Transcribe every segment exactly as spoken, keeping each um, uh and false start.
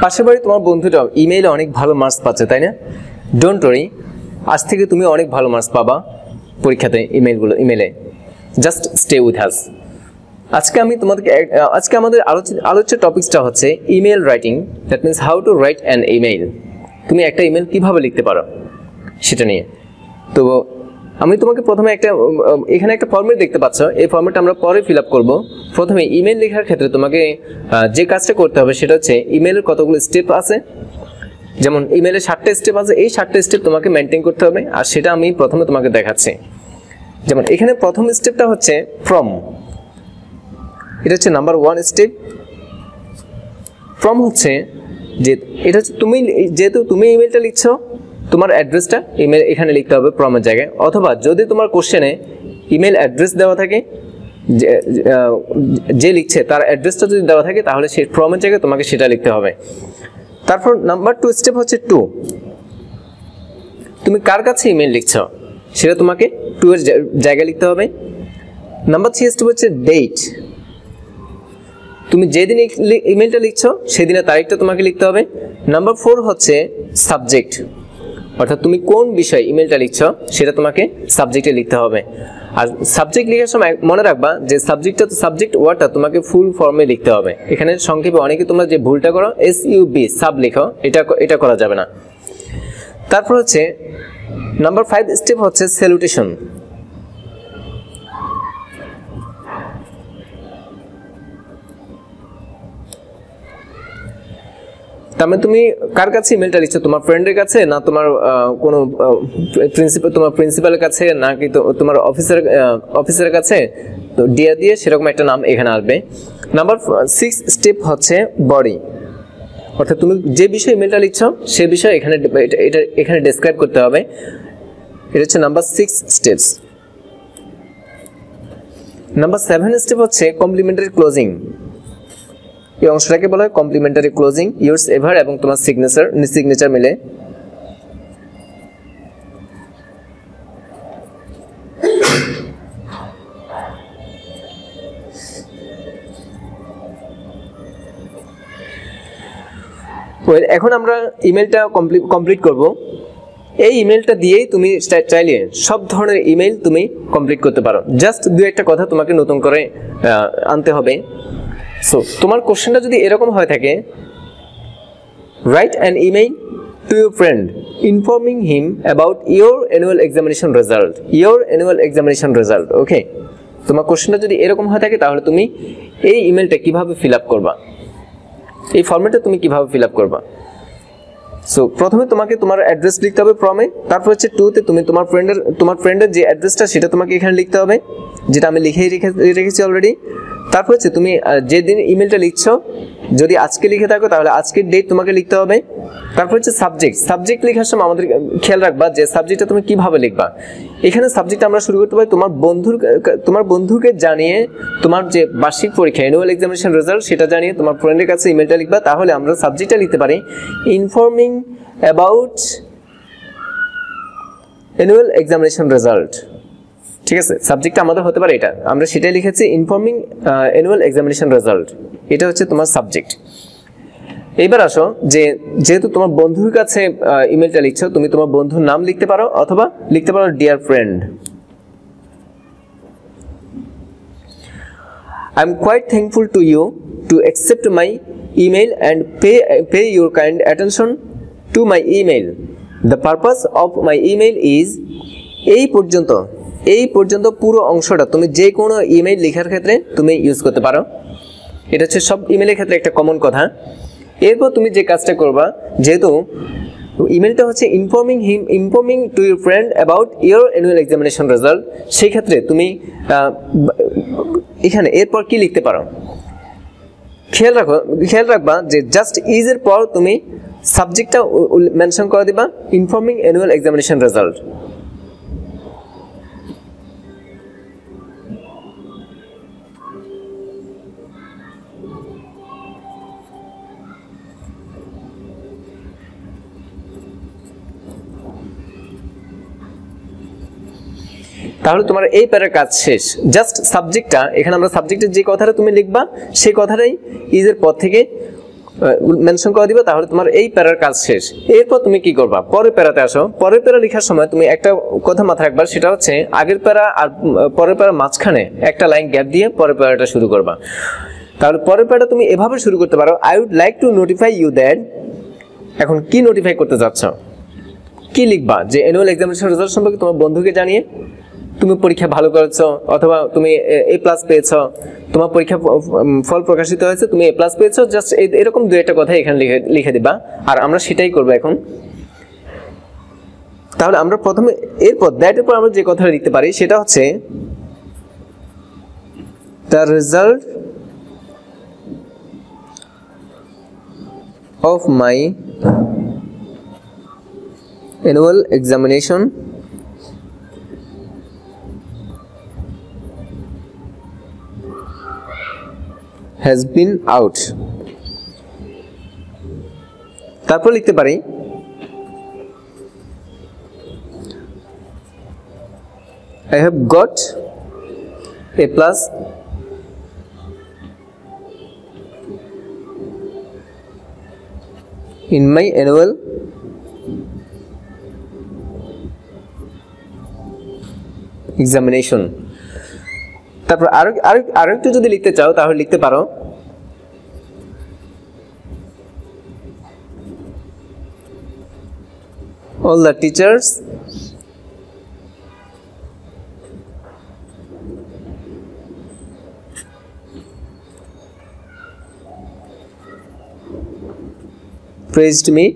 আশা করি তোমার বন্ধুরা ইমেইলে অনেক ভালো মার্কস পাচ্ছে, তাই না? ডোন্ট ওয়ারি, আজ থেকে তুমি অনেক ভালো মার্কস পাবা পরীক্ষাতে ইমেইলগুলো ইমেইলে। Just stay with us. আজকে আমি তোমাদেরকে আজকে আমাদের আলোচিত আলোচ্য টপিকসটা হচ্ছে email writing, that means how to write an email. তুমি একটা ইমেইল কিভাবে লিখতে পারো সেটা নিয়ে। তো আমি তোমাকে প্রথমে একটা এখানে একটা ফর্মেট দেখতে পাচ্ছ, এই ফর্মেটটা আমরা পরে ফিল আপ করবো। প্রথমে ইমেইল লেখার ক্ষেত্রে তোমাকে যে কাজটা করতে হবে সেটা হচ্ছে ইমেইলের কতগুলো স্টেপ আছে, যেমন ইমেইলের ষাটটা স্টেপ আছে, এই ষাটটা স্টেপ তোমাকে মেনটেন করতে হবে, আর সেটা আমি প্রথমে তোমাকে দেখাচ্ছি। যেমন এখানে প্রথম স্টেপটা হচ্ছে ফ্রম, এটা হচ্ছে নাম্বার ওয়ান স্টেপ। ফ্রম হচ্ছে যে এটা হচ্ছে তুমি যেহেতু তুমি ইমেইলটা লিখছো, তোমার অ্যাড্রেসটা ইমেল এখানে লিখতে হবে ফ্রমের জায়গায়, অথবা যদি তোমার কোশ্চেনে ইমেল অ্যাড্রেস দেওয়া থাকে, যে লিখছে তার অ্যাড্রেসটা যদি দেওয়া থাকে তাহলে সেই ফ্রমের জায়গায় তোমাকে সেটা লিখতে হবে। তারপর নাম্বার টু স্টেপ হচ্ছে টু, তুমি কার কাছে ইমেল লিখছো সেটা তোমাকে টু এর জায়গায় লিখতে হবে। নাম্বার থ্রি স্টেপ হচ্ছে ডেট, তুমি যেদিন ইমেলটা লিখছো সেদিনের তারিখটা তোমাকে লিখতে হবে। নাম্বার ফোর হচ্ছে সাবজেক্ট, অর্থাৎ তুমি কোন বিষয়ে ইমেলটা লিখছো সেটা তোমাকে সাবজেক্টে লিখতে হবে। আর সাবজেক্ট লেখার সময় মনে রাখবা যে সাবজেক্টটা সাবজেক্ট ওয়ার্ডটা তোমাকে ফুল ফর্মে লিখতে হবে। এখানে সংক্ষেপে অনেকে তোমরা যে ভুলটা করো এস ইউ বি সাব লিখো, এটা এটা করা যাবে না। তারপর হচ্ছে নাম্বার ফাইভ স্টেপ হচ্ছে স্যালুটেশন। তার মানে তুমি কার কাছে ইমেলটা লিখছো, তোমার ফ্রেন্ডের কাছে, না তোমার কোনো প্রিন্সিপাল তোমার প্রিন্সিপালের কাছে, নাকি তোমার অফিসার অফিসারের কাছে, তো ডিয়ার দিয়ে সেরকম একটা নাম এখানে আসবে। নাম্বার সিক্স স্টেপ হচ্ছে বডি, অর্থাৎ তুমি যে বিষয়ে ইমেলটা লিখছো সে বিষয়ে এখানে এটা এখানে ডেসক্রাইব করতে হবে। এটা হচ্ছে number six steps. Number seven step হচ্ছে কমপ্লিমেন্টারি ক্লোজিং। এই অংশটাকে বলা হয় কমপ্লিমেন্টারি ক্লোজিং, ইউরস এভার এবং তোমার সিগনেচার সিগনেচার মিলে। এখন আমরা ইমেলটা কমপ্লিট কমপ্লিট করব। এই ইমেলটা দিয়েই তুমি চাইলে সব ধরনের ইমেল তুমি কমপ্লিট করতে পারো। জাস্ট দু একটা কথা তোমাকে নতুন করে আনতে হবে। সো তোমার কোশ্চেনটা যদি এরকম হয়ে থাকে, write an email to your friend informing him about your annual examination result your annual examination result okay. তোমার কোশ্চেনটা যদি এরকম হয়ে থাকে তাহলে তুমি এই ইমেলটা কিভাবে ফিল আপ করবা, এই ফর্মেটে তুমি কিভাবে ফিল আপ করবা। সো প্রথমে তোমাকে তোমার অ্যাড্রেস লিখতে হবে ফর্মে, তারপর হচ্ছে টুতে তুমি তোমার ফ্রেন্ডের তোমার ফ্রেন্ডের যে অ্যাড্রেসটা সেটা তোমাকে এখানে লিখতে হবে, যেটা আমি লিখেই রেখে রেখেছি অলরেডি। তারপর হচ্ছে তুমি যেদিন ইমেলটা লিখছো যদি আজকে লিখে থাকো তাহলে আজকের ডেট তোমাকে লিখতে হবে। তারপর হচ্ছে সাবজেক্ট, সাবজেক্ট লেখার সময় আমাদের খেয়াল রাখবা যে সাবজেক্টটা তুমি কিভাবে লিখবা। এখানে সাবজেক্টটা আমরা শুরু করতে পারি তোমার বন্ধুর তোমার বন্ধুকে জানিয়ে, তোমার যে বার্ষিক পরীক্ষা অ্যানুয়াল এক্সামিনেশন রেজাল্ট সেটা জানিয়ে তোমার ফ্রেন্ডের কাছে ইমেলটা লিখবা। তাহলে আমরা সাবজেক্টটা লিখতে পারি informing about annual examination result. ঠিক আছে, সাবজেক্টটা আমাদের হতে পারে এটা, আমরা সেটাই লিখেছি ইনফর্মিং অ্যানুয়াল এক্সামিনেশন রেজাল্ট, এটা হচ্ছে তোমার সাবজেক্ট। এইবার আসো যে যেহেতু তোমার বন্ধুর কাছে ইমেলটা লিখছো, তুমি তোমার বন্ধুর নাম লিখতে পারো অথবা লিখতে পারো dear friend. I am quite thankful to you to accept my email and pay pay your kind attention to my email. The purpose of my email is, এই পর্যন্ত এই পর্যন্ত পুরো অংশটা তুমি যে কোনো ইমেল লেখার ক্ষেত্রে তুমি ইউজ করতে পারো। এটা হচ্ছে সব ইমেলের ক্ষেত্রে একটা কমন কথা। এরপর তুমি যে কাজটা করবা, যেহেতু ইমেলটা হচ্ছে informing him informing to your friend about your annual examination result, সেই ক্ষেত্রে তুমি এখানে এরপর কি লিখতে পারো খেয়াল রাখো খেয়াল রাখবা যে জাস্ট ইজ এর পর তুমি সাবজেক্টটা মেনশন করে দিবা ইনফর্মিং অ্যানুয়াল এক্সামিনেশন রেজাল্ট। তাহলে তোমার এই প্যারার কাজ শেষ। জাস্ট সাবজেক্টটা এখানে আমরা সাবজেক্টের যে কথাটা তুমি লিখবা সেই কথাটাই ইজের পর থেকে মেনশন করে দিবা, তাহলে তোমার এই প্যারার কাজ শেষ। এরপর তুমি কি করবা, পরের প্যারাতে আসো। পরের প্যারা লেখার সময় তুমি একটা কথা মাথায় রাখবা, সেটা হচ্ছে আগের প্যারা আর পরের প্যারার মাঝখানে একটা লাইন গ্যাপ দিয়ে পরের প্যারাটা শুরু করবা। তাহলে পরের প্যারাটা তুমি এভাবে শুরু করতে পারো, I would like to notify you that. এখন কি নোটিফাই করতে যাচ্ছ, কি লিখবা, যে অ্যানুয়াল এক্সামিনেশন রেজাল্ট সম্পর্কে তোমার বন্ধুকে জানিয়ে তুমি পরীক্ষা ভালো করেছো, অথবা তুমি এ প্লাস পেয়েছো, তোমার পরীক্ষা ফল প্রকাশিত হয়েছে, তুমি এ প্লাস পেয়েছো, জাস্ট এরকম দু একটা কথা এখানে লিখে লিখে দিবা। আর আমরা সেটাই করবো এখন। তাহলে আমরা প্রথমে এরপর দ্যাটের পর আমরা যে কথাটা লিখতে পারি সেটা হচ্ছে the result of my annual examination has been out. তারপর লিখতে পারি I have got a plus in my annual examination. তারপর আরো আরো আরো একটু যদি লিখতে চাও তাহলে লিখতে পারো all the teachers praised me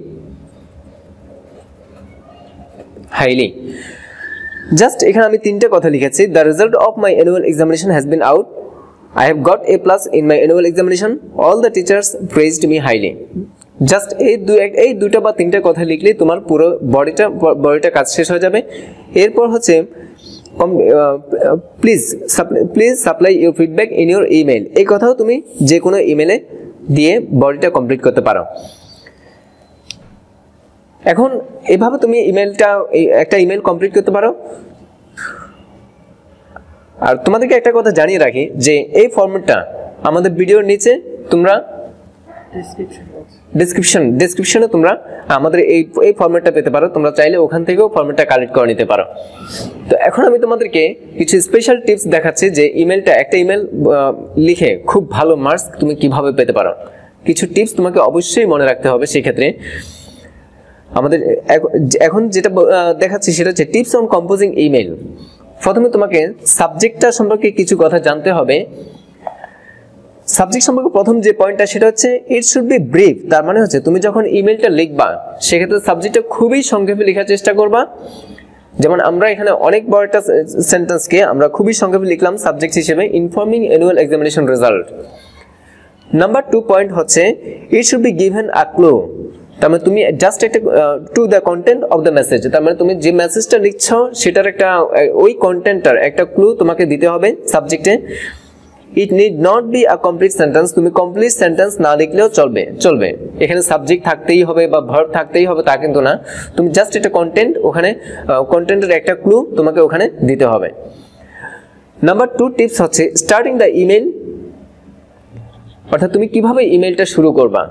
highly. Just এখানে আমি তিনটা কথা লিখেছি, the result of my annual examination has been out, I have got A plus in my annual examination, all the teachers praised me highly. Just এই দুই এই দুইটা বা তিনটা কথা লিখলেই তোমার পুরো বডিটা বডিটা কাজ শেষ হয়ে যাবে। এরপর হচ্ছে please please supply your feedback in your email, এই কথাও তুমি যে কোনো ইমেলে দিয়ে বডিটা কমপ্লিট করতে পারো। এখন এভাবে তুমি ইমেলটা একটা ইমেল কমপ্লিট করতে পারো। আর তোমাদেরকে একটা কথা জানিয়ে রাখি যে এই ফরম্যাটটা আমাদের ভিডিওর নিচে তোমরা ডেসক্রিপশন ডেসক্রিপশনে তোমরা আমাদের এই এই ফরম্যাটটা পেতে পারো, তোমরা চাইলে ওখান থেকেও ফরম্যাটটা কালেক্ট করে নিতে পারো। তো এখন আমি তোমাদেরকে কিছু স্পেশাল টিপস দেখাচ্ছি যে ইমেলটা একটা ইমেল লিখে খুব ভালো মার্কস তুমি কিভাবে পেতে পারো। কিছু টিপস তোমাকে অবশ্যই মনে রাখতে হবে। সেই ক্ষেত্রে আমাদের এখন যেটা দেখাচ্ছি সেটা হচ্ছে টিপস অন কম্পোজিং ইমেল। প্রথমে তোমাকে সাবজেক্টটা সম্পর্কে কিছু কথা জানতে হবে। সাবজেক্ট সম্পর্কে প্রথম যে পয়েন্টটা সেটা হচ্ছে ইট শুড বি ব্রিফ। তার মানে হচ্ছে তুমি যখন ইমেলটা লিখবা সেক্ষেত্রে সাবজেক্টটা খুবই সংক্ষেপে লেখার চেষ্টা করবা। যেমন আমরা এখানে অনেক বড় একটা সেন্টেন্সকে আমরা খুবই সংক্ষেপে লিখলাম সাবজেক্ট হিসেবে, informing annual examination result. Number two point হচ্ছে it should be given a clue. তার মানে তুমি জাস্ট একটা to the content of the message, তার মানে তুমি যে মেসেজটা লিখছো সেটার একটা ওই কন্টেন্টটার একটা ক্লু তোমাকে দিতে হবে সাবজেক্টে। It need not be a complete sentence, তুমি কমপ্লিট সেন্টেন্স না লিখলেও চলবে চলবে এখানে সাবজেক্ট থাকতেই হবে বা ভার্ব থাকতেই হবে তা কিন্তু না, তুমি জাস্ট একটা কন্টেন্ট ওখানে কন্টেন্টের একটা ক্লু তোমাকে ওখানে দিতে হবে। নাম্বার টু টিপস হচ্ছে স্টার্টিং দ্য ইমেল, অর্থাৎ তুমি কিভাবে ইমেলটা শুরু করবা।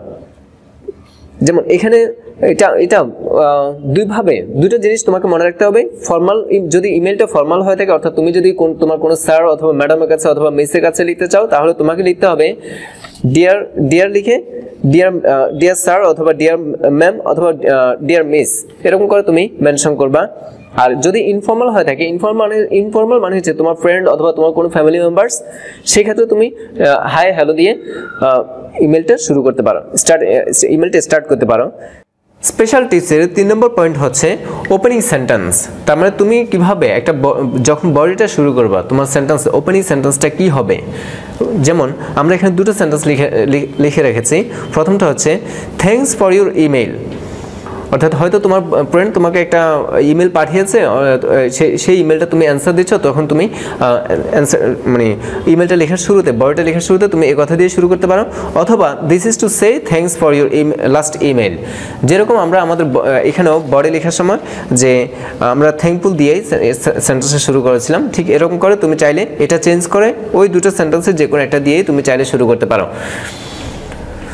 যেমন এখানে এটা এটা দুইভাবে দুটো জিনিস তোমাকে মনে রাখতে হবে। ফর্মাল, যদি ইমেলটা ফর্মাল হয়ে থাকে অর্থাৎ তুমি যদি তোমার কোনো স্যার অথবা ম্যাডামের কাছে অথবা মিসের কাছে লিখতে চাও তাহলে তোমাকে লিখতে হবে ডিয়ার ডিয়ার লিখে ডিয়ার ডিয়ার স্যার অথবা ডিয়ার ম্যাম অথবা ডিয়ার মিস এরকম করে তুমি মেনশন করবা। আর যদি ইনফর্মাল হয়ে থাকে, ইনফর্মাল মানে ইনফর্মাল মানে হচ্ছে তোমার ফ্রেন্ড অথবা তোমার কোনো ফ্যামিলি মেম্বার্স, সেক্ষেত্রে তুমি হাই হ্যালো দিয়ে ইমেলটা শুরু করতে পারো, স্টার্ট ইমেলটা স্টার্ট করতে পারো। স্পেশাল টিপসের তিন নম্বর পয়েন্ট হচ্ছে ওপেনিং সেন্টেন্স। তার মানে তুমি কিভাবে একটা যখন বডিটা শুরু করবা তোমার সেন্টেন্স ওপেনিং সেন্টেন্সটা কি হবে। যেমন আমরা এখানে দুটো সেন্টেন্স লিখে লিখে রেখেছি। প্রথমটা হচ্ছে থ্যাঙ্কস ফর ইউর ইমেল, অর্থাৎ হয়তো তোমার ফ্রেন্ড তোমাকে একটা ইমেল পাঠিয়েছে, সেই ইমেলটা তুমি অ্যান্সার দিচ্ছ, তখন তুমি অ্যান্সার মানে ইমেলটা লেখার শুরুতে বডিটা লেখার শুরুতে তুমি এই কথা দিয়ে শুরু করতে পারো। অথবা this is to say thanks for your last email, যেরকম আমরা আমাদের এখানেও বডি লেখার সময় যে আমরা থ্যাঙ্কফুল দিয়েই সেন্টেন্সটা শুরু করেছিলাম, ঠিক এরকম করে তুমি চাইলে এটা চেঞ্জ করে ওই দুটো সেন্টেন্সে যে কোনো একটা দিয়েই তুমি চাইলে শুরু করতে পারো।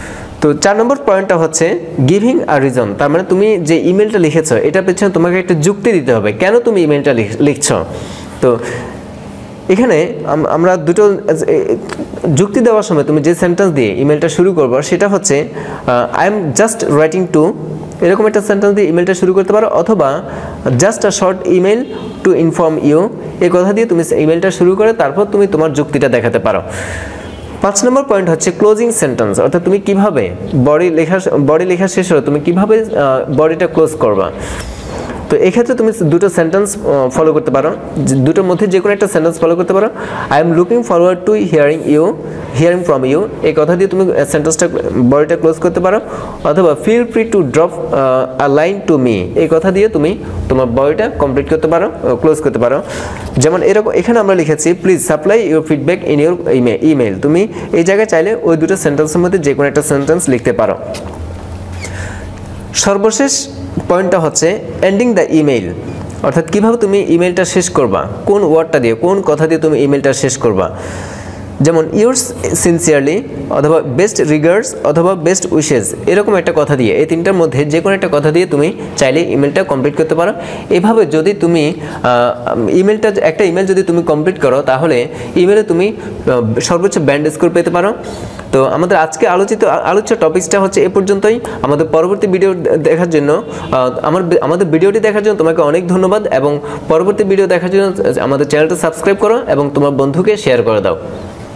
তো চার নম্বর পয়েন্টটা হচ্ছে গিভিং আ রিজন, তার মানে তুমি যে ইমেলটা লিখেছো এটার পেছনে তোমাকে একটা যুক্তি দিতে হবে কেন তুমি ইমেলটা লিখছো। তো এখানে আমরা দুটো যুক্তি দেওয়ার সময় তুমি যে সেন্টেন্স দিয়ে ইমেলটা শুরু করবে সেটা হচ্ছে I am just writing to, এরকম একটা সেন্টেন্স দিয়ে ইমেলটা শুরু করতে পারো, অথবা just a short email to inform you, এই কথা দিয়ে তুমি ইমেলটা শুরু করে তারপর তুমি তোমার যুক্তিটা দেখাতে পারো। পাঁচ নম্বর পয়েন্ট হচ্ছে ক্লোজিং সেন্টেন্স, অর্থাৎ তুমি কিভাবে বডি লেখা বডি লেখা শেষ হলে তুমি কিভাবে বডিটা ক্লোজ করবা। তো এক্ষেত্রে তুমি দুটো সেন্টেন্স ফলো করতে পারো, দুটোর মধ্যে যে কোনো একটা সেন্টেন্স ফলো করতে পারো। I am looking forward to hearing you hearing from you, এই কথা দিয়ে তুমি সেন্টেন্সটা বডিটা ক্লোজ করতে পারো, অথবা feel free to drop a line to me, এই কথা দিয়ে তুমি তোমার বডিটা কমপ্লিট করতে পারো, ক্লোজ করতে পারো। যেমন এরকম এখানে আমরা লিখেছি please supply your feedback in your email, তুমি এই জায়গায় চাইলে ওই দুটো সেন্টেন্সের মধ্যে যে কোনো একটা সেন্টেন্স লিখতে পারো। সর্বশেষ পয়েন্টটা হচ্ছে এন্ডিং দ্য ইমেইল, অর্থাৎ কিভাবে তুমি ইমেলটা শেষ করবা, কোন ওয়ার্ডটা দিয়ে কোন কথা দিয়ে তুমি ইমেলটা শেষ করবা। যেমন ইউরস সিনসিয়ারলি, অথবা বেস্ট রিগার্ডস, অথবা বেস্ট উইশেস, এরকম একটা কথা দিয়ে, এই তিনটার মধ্যে যে কোনো একটা কথা দিয়ে তুমি চাইলে ইমেলটা কমপ্লিট করতে পারো। এভাবে যদি তুমি ইমেলটা একটা ইমেল যদি তুমি কমপ্লিট করো তাহলে ইমেলে তুমি সর্বোচ্চ ব্যান্ড স্কোর পেতে পারো। তো আমাদের আজকে আলোচিত আলোচ্য টপিকসটা হচ্ছে এ পর্যন্তই। আমাদের পরবর্তী ভিডিও দেখার জন্য আমার আমাদের ভিডিওটি দেখার জন্য তোমাকে অনেক ধন্যবাদ, এবং পরবর্তী ভিডিও দেখার জন্য আমাদের চ্যানেলটা সাবস্ক্রাইব করো এবং তোমার বন্ধুকে শেয়ার করে দাও।